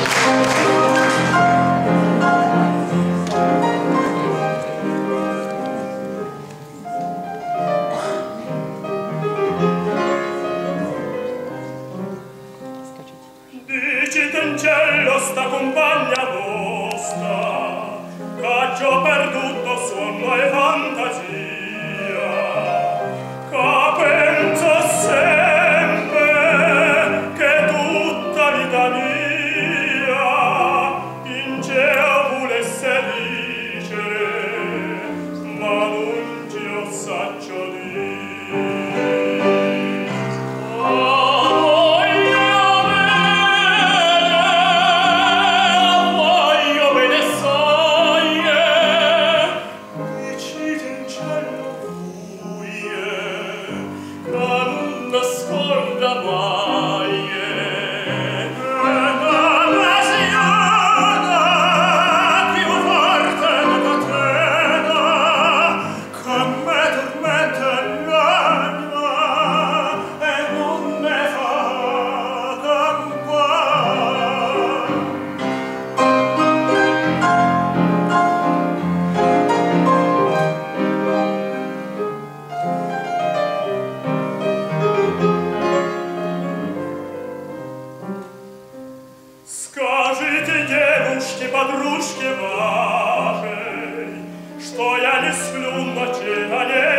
Dicite in cielo sta compagna vostra, c'ho perduto sonno e fantasia, che penso sempre che tutta vita mia in cielo volesse dicere, ma non ci lo saccio dire. Скажите девушке, подружке вашей, что я не сплю ночей, а не